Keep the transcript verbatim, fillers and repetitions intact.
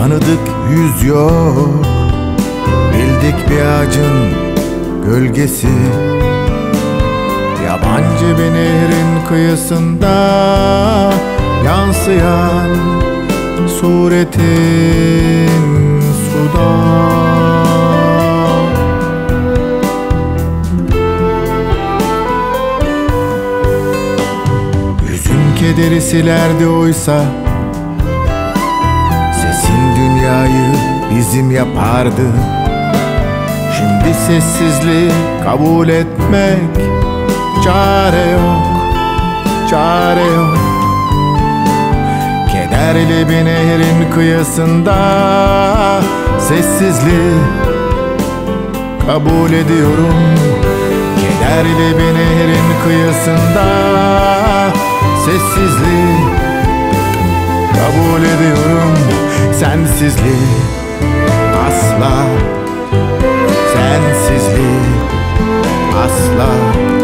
tanıdık yüz yok, bildik bir ağacın gölgesi. Yabancı bir nehrin kıyısında yansıyan suretin suda. Yüzün kederi silerdi oysa, sesin dünyayı bizim yapardı. Şimdi sessizliği kabul etmek, çare yok, çare yok. Kederli bir nehrin kıyısında sessizliği kabul ediyorum. Kederli bir nehrin kıyısında sessizliği kabul ediyorum. Sensizliği asla, sensizliği asla.